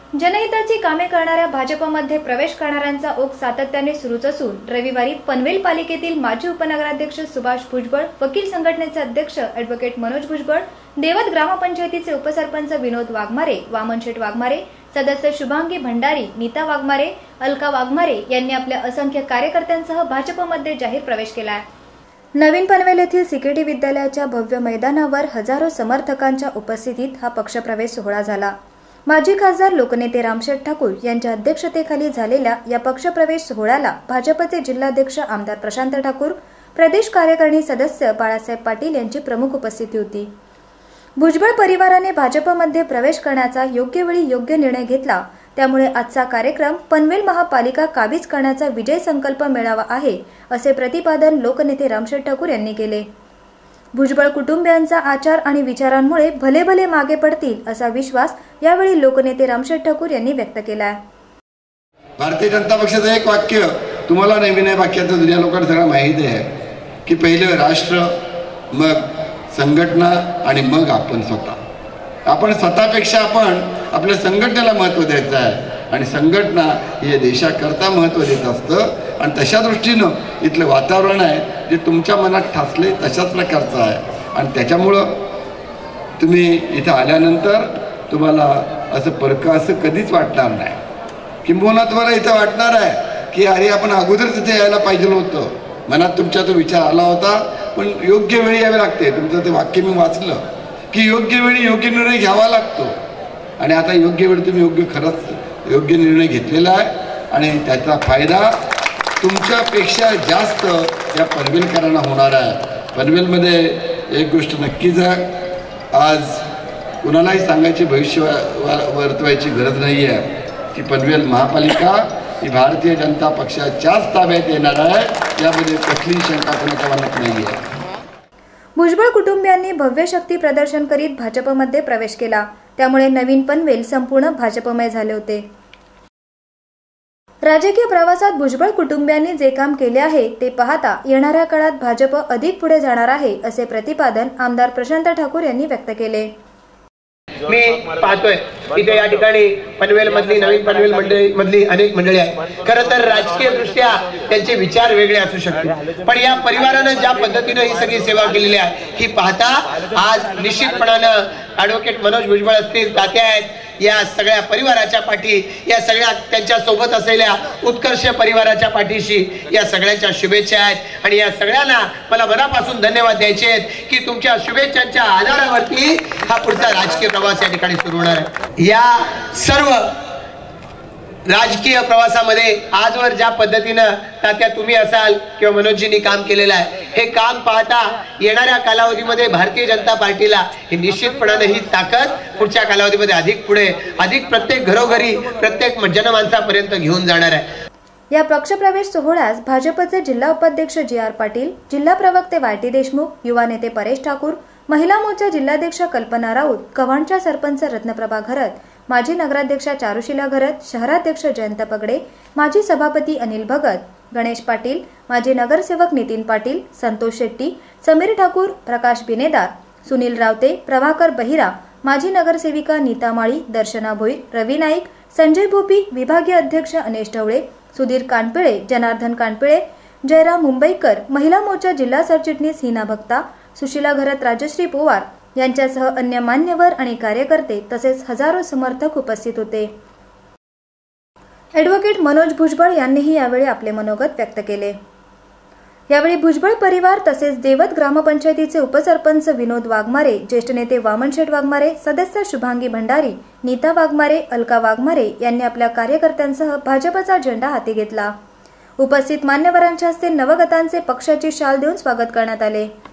जनहिताची कामे करणाऱ्या भाजपमध्ये प्रवेश करणाऱ्यांचा ओघ सातत्याने सुरूच असून रविवारी पनवेल पालिकेतील माजी उपनगराध्यक्ष सुभाष भुजबळ, वकील संघटनेचे अध्यक्ष ॲडव्होकेट मनोज भुजबळ, देवत ग्रामपंचायतीचे उपसरपंच विनोद वाघमारे, वामनशेठ वाघमारे, सदस्य शुभांगी भंडारी, नीता वाघमारे, अलका वाघमारे यांनी आपल्या असंख्य कार्यकर्त्यांसह भाजपमध्ये जाहीर प्रवेश केला आहे। नवीन पनवेल येथील सीकेटी विद्यालयाच्या भव्य मैदानावर हजारो समर्थकांच्या उपस्थितीत हा पक्षप्रवेश सोहळा झाला। माजी खासदार लोकनेते रामशेठ ठाकूर यांच्या अध्यक्षतेखाली झालेल्या या पक्षप्रवेश सोहळ्याला भाजपचे जिल्हाध्यक्ष आमदार प्रशांत ठाकूर, प्रदेश कार्यकारिणी सदस्य बाळासाहेब पाटील यांची प्रमुख उपस्थिती होती। भुजबळ परिवाराने भाजपमध्ये प्रवेश करण्याचा योग्य वेळी योग्य निर्णय घेतला, त्यामुळे आजचा कार्यक्रम पनवेल महापालिका काबीज करण्याचा विजय संकल्प मेळावा आहे, असे प्रतिपादन लोकनेते रामशेठ ठाकूर यांनी केले। भुजबळ कुटुंबियांचा आचार आणि विचारांमुळे भले भले मागे पडतील असा विश्वास यावेळी लोकनेते रामशेठ ठाकूर यांनी व्यक्त केला। भारतीय जनता पक्षाचं एक वाक्य तुम्हाला नवीन आहे, वाक्याचं दुनिया लोकांना सगळं माहिती आहे की पहिले राष्ट्र, मग संघटना आणि मग आपण स्वतः। आपण स्वतःपेक्षा आपण आपल्या संघटनेला महत्त्व द्यायचं आहे आणि संघटना हे देशाकरता महत्त्व देत असतं आणि तशा दृष्टीनं इथलं वातावरण आहे जे तुमच्या मनात ठासले तशाच प्रकारचं आहे आणि त्याच्यामुळं तुम्ही इथं आल्यानंतर तुम्हाला असं परकं असं कधीच वाटणार नाही। किंबहुना तुम्हाला इथं वाटणार आहे की अरे आपण अगोदर तिथे यायला पाहिजे होतं, मनात तुमच्या तो विचार आला होता, पण योग्य वेळी यावे लागते। तुमचं ते वाक्य मी वाचलं की योग्य वेळी योग्य निर्णय घ्यावा लागतो आणि आता योग्य वेळी तुम्ही खरंच योग्य निर्णय घेतलेला आहे आणि त्याचा फायदा तुमच्यापेक्षा जास्त या पनवेलकरांना होणार आहे। पनवेलमध्ये एक गोष्ट नक्कीच आहे, आज कुणालाही सांगायची भविष्य वर्तवायची गरज नाही आहे की पनवेल महापालिका ही भारतीय जनता पक्षाच्याच ताब्यात येणार आहे, यामध्ये कसलीही शंका कोणाच्या मनात नाही आहे। भुजबळ कुटुंबियांनी भव्य शक्ती प्रदर्शन करीत भाजपमध्ये प्रवेश केला, त्यामुळे नवीन पनवेल संपूर्ण भाजपमय झाले होते। राजकीय प्रवासात भुजबळ कुटुंबियांनी जे काम केले आहे ते पाहता येणाऱ्या काळात भाजप अधिक पुढे जाणार आहे, असे प्रतिपादन आमदार प्रशांत ठाकूर यांनी व्यक्त केले। मी पाहतोय इथे या ठिकाणी पनवेल मधली, नवीन पनवेल मधली अनेक मंडळी आहेत। खरं तर राजकीय दृष्ट्या त्यांचे विचार वेगळे असू शकतात, पण या परिवाराने ज्या पद्धतीने ही सगळी सेवा केलेली आहे ही पाहता आज निश्चितपणानं ॲडव्होकेट मनोज भुजबळ असतील, तात्या आहेत, या सगळ्या परिवाराच्या पाठी, या सगळ्या त्यांच्या सोबत असलेल्या उत्कर्ष परिवाराच्या पाठीशी या सगळ्यांच्या शुभेच्छा आहेत आणि या सगळ्यांना मला मनापासून धन्यवाद द्यायचे आहेत की तुमच्या शुभेच्छांच्या आधारावरती हा पुढचा राजकीय प्रवास या ठिकाणी सुरू होणार आहे। या सर्व राजकीय प्रवासामध्ये आजवर ज्या पद्धतीनं तात्या तुम्ही असाल किंवा मनोजजींनी काम केलेलं आहे, हे काम पाहता येणाऱ्या कालावधीमध्ये भारतीय जनता पार्टीला ही निश्चितपणाने ही ताकद पुढच्या कालावधीमध्ये अधिक पुढे, अधिक प्रत्येक घरोघरी, प्रत्येक जनमानसापर्यंत घेऊन जाणार आहे। या पक्षप्रवेश सोहळ्यास भाजपचे जिल्हा उपाध्यक्ष जी.आर. पाटील, जिल्हा प्रवक्ते वाय.टी. देशमुख, युवा नेते परेश ठाकूर, महिला मोर्चा जिल्हाध्यक्ष कल्पना राऊत, कव्हाणच्या सरपंच रत्नप्रभा घरत, माजी नगराध्यक्षा चारुशिला घरत, शहराध्यक्ष जयंत पगडे, माजी सभापती अनिल भगत, गणेश पाटील, माजी नगरसेवक नितीन पाटील, संतोष शेट्टी, समीर ठाकूर, प्रकाश बिनेदार, सुनील रावते, प्रभाकर बहिरा, माजी नगरसेविका नीता माळी, दर्शना भोईर, रवी नाईक, संजय भोपी, विभागीय अध्यक्ष अनेश ढवळे, सुधीर कानपिळे, जनार्दन कानपिळे, जयराम मुंबईकर, महिला मोर्चा जिल्हा सरचिटणीस हिना भक्ता, सुशीला घरत, राजश्री पवार यांच्यासह अन्य मान्यवर आणि कार्यकर्ते तसेच हजारो समर्थक उपस्थित होते। ॲडव्होकेट मनोज भुजबळ यांनीही यावेळी आपले मनोगत व्यक्त केले। यावेळी भुजबळ परिवार तसेच देवत ग्रामपंचायतीचे उपसरपंच विनोद वाघमारे, ज्येष्ठ नेते वामनशेठ वाघमारे, सदस्य शुभांगी भंडारी, नीता वाघमारे, अलका वाघमारे यांनी आपल्या कार्यकर्त्यांसह भाजपचा झेंडा हाती घेतला। उपस्थित मान्यवरांच्या हस्ते नवगतांचे पक्षाची शाल देऊन स्वागत करण्यात आले।